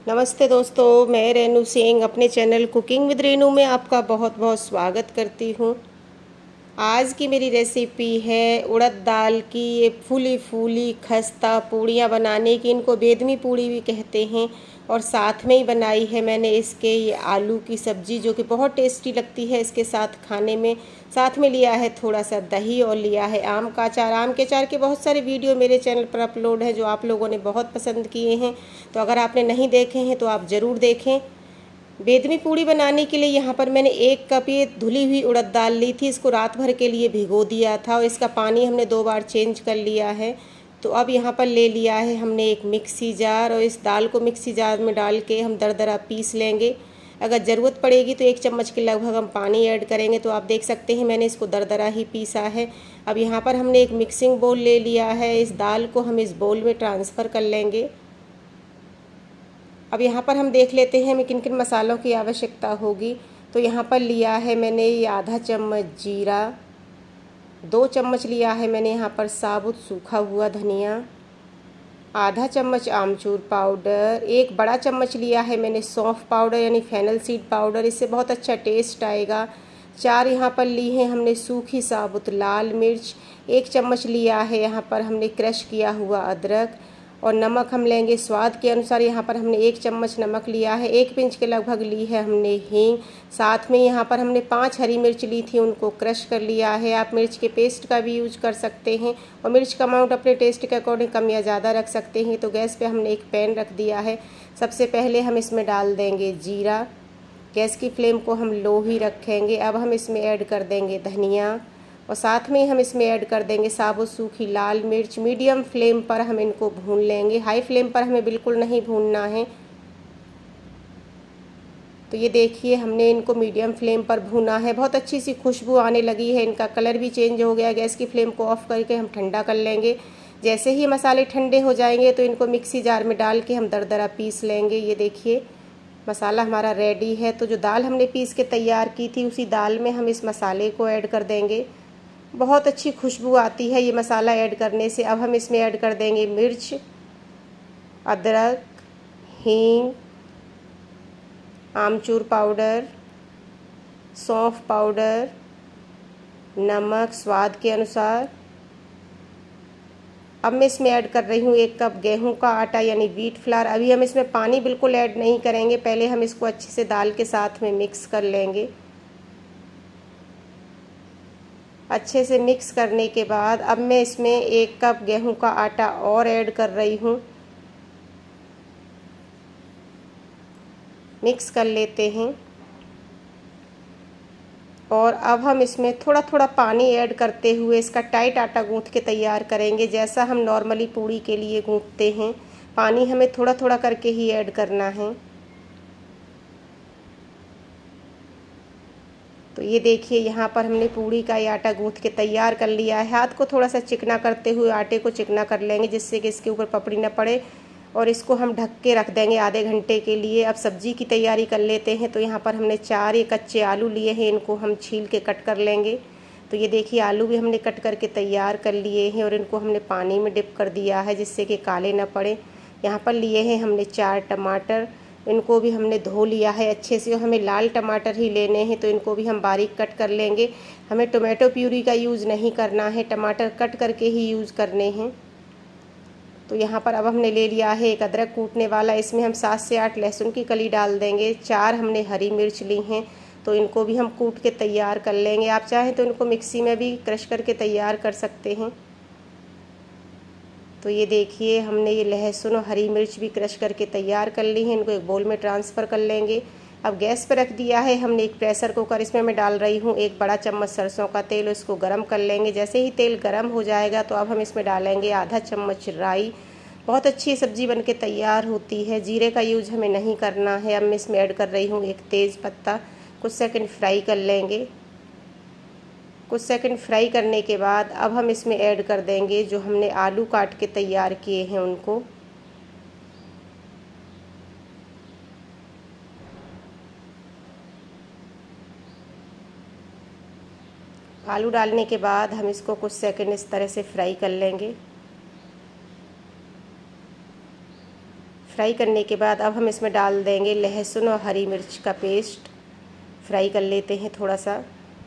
नमस्ते दोस्तों, मैं रेनू सिंह अपने चैनल कुकिंग विद रेनू में आपका बहुत बहुत स्वागत करती हूँ। आज की मेरी रेसिपी है उड़द दाल की ये फूली फूली खस्ता पूड़ियाँ बनाने की। इनको बेदमी पूड़ी भी कहते हैं। और साथ में ही बनाई है मैंने इसके ये आलू की सब्जी, जो कि बहुत टेस्टी लगती है इसके साथ खाने में। साथ में लिया है थोड़ा सा दही और लिया है आम का अचार। आम के अचार के बहुत सारे वीडियो मेरे चैनल पर अपलोड है जो आप लोगों ने बहुत पसंद किए हैं, तो अगर आपने नहीं देखे हैं तो आप ज़रूर देखें। बेदमी पूड़ी बनाने के लिए यहाँ पर मैंने 1 कप ये धुली हुई उड़द दाल ली थी। इसको रात भर के लिए भिगो दिया था और इसका पानी हमने 2 बार चेंज कर लिया है। तो अब यहाँ पर ले लिया है हमने एक मिक्सी जार, और इस दाल को मिक्सी जार में डाल के हम दरदरा पीस लेंगे। अगर ज़रूरत पड़ेगी तो 1 चम्मच के लगभग हम पानी ऐड करेंगे। तो आप देख सकते हैं मैंने इसको दरदरा ही पीसा है। अब यहाँ पर हमने एक मिक्सिंग बोल ले लिया है। इस दाल को हम इस बोल में ट्रांसफ़र कर लेंगे। अब यहाँ पर हम देख लेते हैं हमें किन किन मसालों की आवश्यकता होगी। तो यहाँ पर लिया है मैंने ये आधा चम्मच जीरा, 2 चम्मच लिया है मैंने यहाँ पर साबुत सूखा हुआ धनिया, आधा चम्मच आमचूर पाउडर, 1 बड़ा चम्मच लिया है मैंने सौंफ पाउडर यानी फेनल सीड पाउडर, इससे बहुत अच्छा टेस्ट आएगा। 4 यहाँ पर ली हैं हमने सूखी साबुत लाल मिर्च, 1 चम्मच लिया है यहाँ पर हमने क्रश किया हुआ अदरक, और नमक हम लेंगे स्वाद के अनुसार। यहाँ पर हमने 1 चम्मच नमक लिया है, 1 पिंच के लगभग ली है हमने हींग। साथ में यहाँ पर हमने 5 हरी मिर्च ली थी, उनको क्रश कर लिया है। आप मिर्च के पेस्ट का भी यूज कर सकते हैं, और मिर्च का अमाउंट अपने टेस्ट के अकॉर्डिंग कम या ज़्यादा रख सकते हैं। तो गैस पे हमने एक पैन रख दिया है। सबसे पहले हम इसमें डाल देंगे जीरा। गैस की फ्लेम को हम लो ही रखेंगे। अब हम इसमें ऐड कर देंगे धनिया, और साथ में ही हम इसमें ऐड कर देंगे साबुत सूखी लाल मिर्च। मीडियम फ्लेम पर हम इनको भून लेंगे, हाई फ्लेम पर हमें बिल्कुल नहीं भूनना है। तो ये देखिए हमने इनको मीडियम फ्लेम पर भूना है। बहुत अच्छी सी खुशबू आने लगी है, इनका कलर भी चेंज हो गया। गैस की फ्लेम को ऑफ करके हम ठंडा कर लेंगे। जैसे ही मसाले ठंडे हो जाएंगे तो इनको मिक्सी जार में डाल के हम दरदरा पीस लेंगे। ये देखिए मसाला हमारा रेडी है। तो जो दाल हमने पीस के तैयार की थी उसी दाल में हम इस मसाले को ऐड कर देंगे। बहुत अच्छी खुशबू आती है ये मसाला ऐड करने से। अब हम इसमें ऐड कर देंगे मिर्च, अदरक, हींग, आमचूर पाउडर, सौंफ पाउडर, नमक स्वाद के अनुसार। अब मैं इसमें ऐड कर रही हूँ 1 कप गेहूं का आटा यानी व्हीट फ्लावर। अभी हम इसमें पानी बिल्कुल ऐड नहीं करेंगे, पहले हम इसको अच्छे से दाल के साथ में मिक्स कर लेंगे। अच्छे से मिक्स करने के बाद अब मैं इसमें 1 कप गेहूं का आटा और ऐड कर रही हूँ। मिक्स कर लेते हैं, और अब हम इसमें थोड़ा थोड़ा पानी ऐड करते हुए इसका टाइट आटा गूंथ के तैयार करेंगे, जैसा हम नॉर्मली पूड़ी के लिए गूंथते हैं। पानी हमें थोड़ा थोड़ा करके ही ऐड करना है। तो ये देखिए यहाँ पर हमने पूड़ी का ये आटा गूंथ के तैयार कर लिया है। हाथ को थोड़ा सा चिकना करते हुए आटे को चिकना कर लेंगे, जिससे कि इसके ऊपर पपड़ी न पड़े, और इसको हम ढक के रख देंगे आधे घंटे के लिए। अब सब्जी की तैयारी कर लेते हैं। तो यहाँ पर हमने 4 ये कच्चे आलू लिए हैं, इनको हम छील के कट कर लेंगे। तो ये देखिए आलू भी हमने कट करके तैयार कर लिए हैं, और इनको हमने पानी में डिप कर दिया है जिससे कि काले न पड़े। यहाँ पर लिए हैं हमने 4 टमाटर, इनको भी हमने धो लिया है अच्छे से। हमें लाल टमाटर ही लेने हैं, तो इनको भी हम बारीक कट कर लेंगे। हमें टोमेटो प्यूरी का यूज़ नहीं करना है, टमाटर कट करके ही यूज़ करने हैं। तो यहाँ पर अब हमने ले लिया है एक अदरक कूटने वाला, इसमें हम 7 से 8 लहसुन की कली डाल देंगे। 4 हमने हरी मिर्च ली हैं, तो इनको भी हम कूट के तैयार कर लेंगे। आप चाहें तो इनको मिक्सी में भी क्रश करके तैयार कर सकते हैं। तो ये देखिए हमने ये लहसुन और हरी मिर्च भी क्रश करके तैयार कर ली हैं, इनको एक बोल में ट्रांसफ़र कर लेंगे। अब गैस पर रख दिया है हमने एक प्रेशर कुकर, इसमें मैं डाल रही हूँ 1 बड़ा चम्मच सरसों का तेल, इसको गरम कर लेंगे। जैसे ही तेल गरम हो जाएगा तो अब हम इसमें डालेंगे आधा चम्मच राई। बहुत अच्छी सब्जी बनके तैयार होती है, जीरे का यूज हमें नहीं करना है। अब मैं इसमें ऐड कर रही हूँ 1 तेज़ पत्ता, कुछ सेकंड फ्राई कर लेंगे। कुछ सेकंड फ्राई करने के बाद अब हम इसमें ऐड कर देंगे जो हमने आलू काट के तैयार किए हैं उनको। आलू डालने के बाद हम इसको कुछ सेकंड इस तरह से फ्राई कर लेंगे। फ्राई करने के बाद अब हम इसमें डाल देंगे लहसुन और हरी मिर्च का पेस्ट। फ्राई कर लेते हैं थोड़ा सा।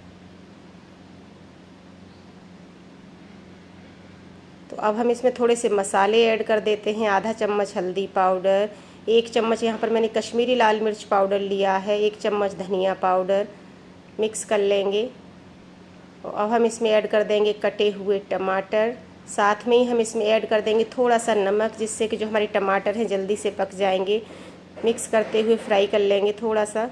तो अब हम इसमें थोड़े से मसाले ऐड कर देते हैं। आधा चम्मच हल्दी पाउडर, 1 चम्मच यहाँ पर मैंने कश्मीरी लाल मिर्च पाउडर लिया है, 1 चम्मच धनिया पाउडर। मिक्स कर लेंगे। और अब हम इसमें ऐड कर देंगे कटे हुए टमाटर। साथ में ही हम इसमें ऐड कर देंगे थोड़ा सा नमक, जिससे कि जो हमारे टमाटर हैं जल्दी से पक जाएंगे। मिक्स करते हुए फ्राई कर लेंगे थोड़ा सा।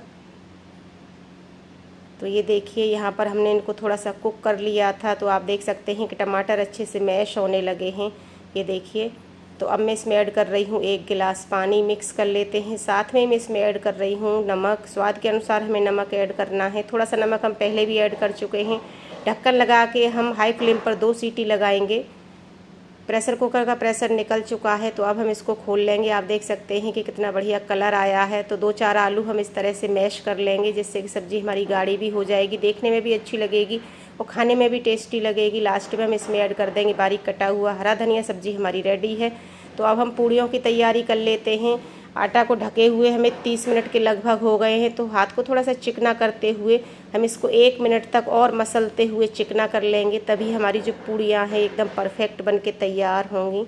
तो ये देखिए यहाँ पर हमने इनको थोड़ा सा कुक कर लिया था, तो आप देख सकते हैं कि टमाटर अच्छे से मैश होने लगे हैं। ये देखिए। तो अब मैं इसमें ऐड कर रही हूँ 1 गिलास पानी। मिक्स कर लेते हैं। साथ में मैं इसमें ऐड कर रही हूँ नमक। स्वाद के अनुसार हमें नमक ऐड करना है। थोड़ा सा नमक हम पहले भी ऐड कर चुके हैं। ढक्कन लगा के हम हाई फ्लेम पर 2 सीटी लगाएंगे। प्रेशर कुकर का प्रेशर निकल चुका है, तो अब हम इसको खोल लेंगे। आप देख सकते हैं कि कितना बढ़िया कलर आया है। तो 2-4 आलू हम इस तरह से मैश कर लेंगे, जिससे कि सब्ज़ी हमारी गाढ़ी भी हो जाएगी, देखने में भी अच्छी लगेगी और खाने में भी टेस्टी लगेगी। लास्ट में हम इसमें ऐड कर देंगे बारीक कटा हुआ हरा धनिया। सब्ज़ी हमारी रेडी है। तो अब हम पूड़ियों की तैयारी कर लेते हैं। आटा को ढके हुए हमें 30 मिनट के लगभग हो गए हैं। तो हाथ को थोड़ा सा चिकना करते हुए हम इसको 1 मिनट तक और मसलते हुए चिकना कर लेंगे, तभी हमारी जो पूड़ियाँ हैं एकदम परफेक्ट बन के तैयार होंगी।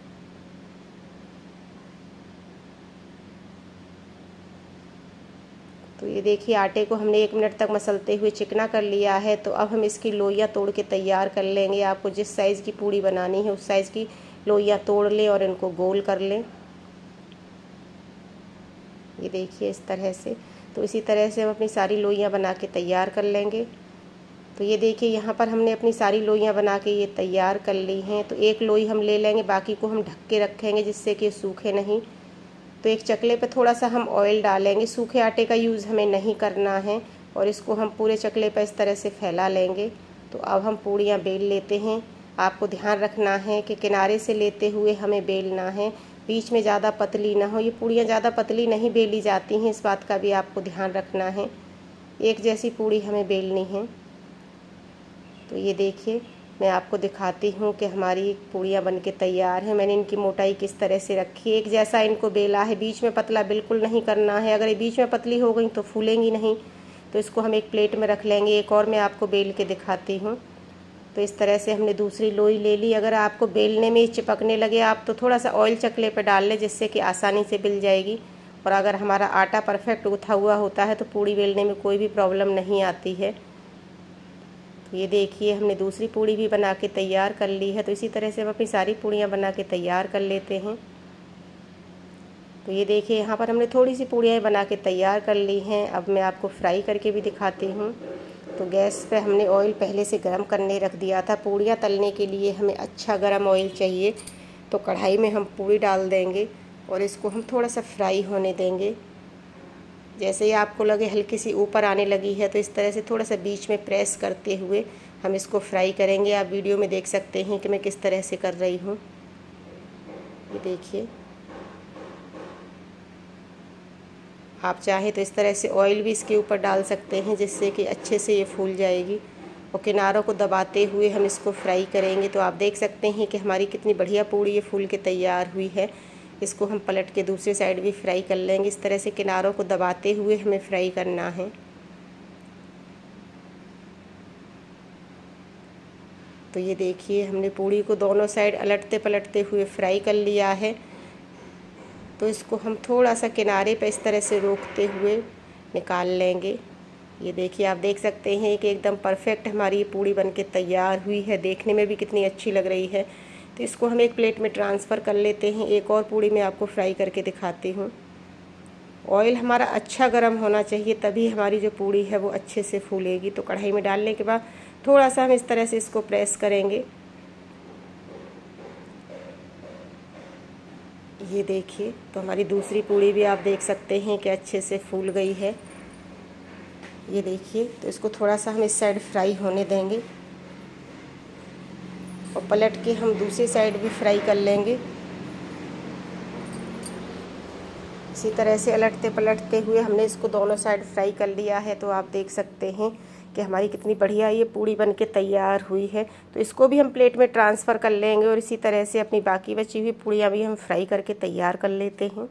तो ये देखिए आटे को हमने 1 मिनट तक मसलते हुए चिकना कर लिया है। तो अब हम इसकी लोइयाँ तोड़ के तैयार कर लेंगे। आपको जिस साइज़ की पूड़ी बनानी है उस साइज़ की लोइयाँ तोड़ लें और इनको गोल कर लें। ये देखिए इस तरह से। तो इसी तरह से हम अपनी सारी लोइयाँ बना के तैयार कर लेंगे। तो ये देखिए यहाँ पर हमने अपनी सारी लोइयाँ बना के ये तैयार कर ली हैं। तो 1 लोई हम ले लेंगे, बाकी को हम ढक के रखेंगे जिससे कि सूखे नहीं। तो एक चकले पे थोड़ा सा हम ऑयल डालेंगे। सूखे आटे का यूज़ हमें नहीं करना है और इसको हम पूरे चकले पर इस तरह से फैला लेंगे। तो अब हम पूड़ियाँ बेल लेते हैं। आपको ध्यान रखना है कि किनारे से लेते हुए हमें बेलना है, बीच में ज़्यादा पतली ना हो। ये पूड़ियाँ ज़्यादा पतली नहीं बेली जाती हैं, इस बात का भी आपको ध्यान रखना है। एक जैसी पूड़ी हमें बेलनी है। तो ये देखिए मैं आपको दिखाती हूँ कि हमारी पूड़ियाँ बनके तैयार हैं। मैंने इनकी मोटाई किस तरह से रखी है, एक जैसा इनको बेला है। बीच में पतला बिल्कुल नहीं करना है, अगर ये बीच में पतली हो गई तो फूलेंगी नहीं। तो इसको हम एक प्लेट में रख लेंगे। एक और मैं आपको बेल के दिखाती हूँ। तो इस तरह से हमने दूसरी लोई ले ली। अगर आपको बेलने में चिपकने लगे आप तो थोड़ा सा ऑयल चकले पर डाल लें, जिससे कि आसानी से बिल जाएगी। और अगर हमारा आटा परफेक्ट गूँथा हुआ होता है तो पूड़ी बेलने में कोई भी प्रॉब्लम नहीं आती है। तो ये देखिए हमने दूसरी पूड़ी भी बना के तैयार कर ली है। तो इसी तरह से हम अपनी सारी पूड़ियाँ बना के तैयार कर लेते हैं। तो ये देखिए यहाँ पर हमने थोड़ी सी पूड़ियाँ बना के तैयार कर ली हैं। अब मैं आपको फ्राई करके भी दिखाती हूँ। तो गैस पे हमने ऑयल पहले से गरम करने रख दिया था। पूड़ियाँ तलने के लिए हमें अच्छा गरम ऑयल चाहिए। तो कढ़ाई में हम पूड़ी डाल देंगे और इसको हम थोड़ा सा फ्राई होने देंगे। जैसे ही आपको लगे हल्की सी ऊपर आने लगी है तो इस तरह से थोड़ा सा बीच में प्रेस करते हुए हम इसको फ्राई करेंगे। आप वीडियो में देख सकते हैं कि मैं किस तरह से कर रही हूँ। ये देखिए, आप चाहे तो इस तरह से ऑयल भी इसके ऊपर डाल सकते हैं, जिससे कि अच्छे से ये फूल जाएगी। और किनारों को दबाते हुए हम इसको फ्राई करेंगे। तो आप देख सकते हैं कि हमारी कितनी बढ़िया पूड़ी ये फूल के तैयार हुई है। इसको हम पलट के दूसरी साइड भी फ्राई कर लेंगे। इस तरह से किनारों को दबाते हुए हमें फ्राई करना है। तो ये देखिए हमने पूड़ी को दोनों साइड अलटते पलटते हुए फ्राई कर लिया है। तो इसको हम थोड़ा सा किनारे पर इस तरह से रोकते हुए निकाल लेंगे। ये देखिए आप देख सकते हैं कि एकदम परफेक्ट हमारी ये पूड़ी बनके तैयार हुई है। देखने में भी कितनी अच्छी लग रही है। तो इसको हम एक प्लेट में ट्रांसफ़र कर लेते हैं। एक और पूड़ी मैं आपको फ्राई करके दिखाती हूँ। ऑयल हमारा अच्छा गर्म होना चाहिए, तभी हमारी जो पूड़ी है वो अच्छे से फूलेगी। तो कढ़ाई में डालने के बाद थोड़ा सा हम इस तरह से इसको प्रेस करेंगे। ये देखिए, तो हमारी दूसरी पूड़ी भी आप देख सकते हैं कि अच्छे से फूल गई है। ये देखिए, तो इसको थोड़ा सा हम इस साइड फ्राई होने देंगे और पलट के हम दूसरी साइड भी फ्राई कर लेंगे। इसी तरह से अलटते पलटते हुए हमने इसको दोनों साइड फ्राई कर लिया है। तो आप देख सकते हैं कि हमारी कितनी बढ़िया ये पूड़ी बन के तैयार हुई है। तो इसको भी हम प्लेट में ट्रांसफ़र कर लेंगे और इसी तरह से अपनी बाकी बची हुई पूड़ियाँ भी हम फ्राई करके तैयार कर लेते हैं।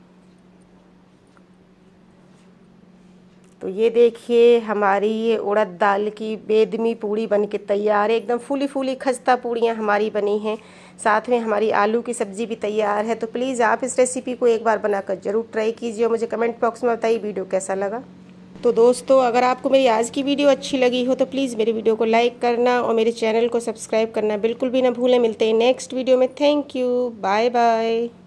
तो ये देखिए हमारी ये उड़द दाल की बेदमी पूड़ी बन के तैयार है। एकदम फूली फूली खस्ता पूड़ियाँ हमारी बनी हैं। साथ में हमारी आलू की सब्ज़ी भी तैयार है। तो प्लीज़ आप इस रेसिपी को एक बार बनाकर ज़रूर ट्राई कीजिए और मुझे कमेंट बॉक्स में बताइए वीडियो कैसा लगा। तो दोस्तों, अगर आपको मेरी आज की वीडियो अच्छी लगी हो तो प्लीज़ मेरी वीडियो को लाइक करना और मेरे चैनल को सब्सक्राइब करना बिल्कुल भी ना भूलें। मिलते हैं नेक्स्ट वीडियो में। Thank you, bye bye.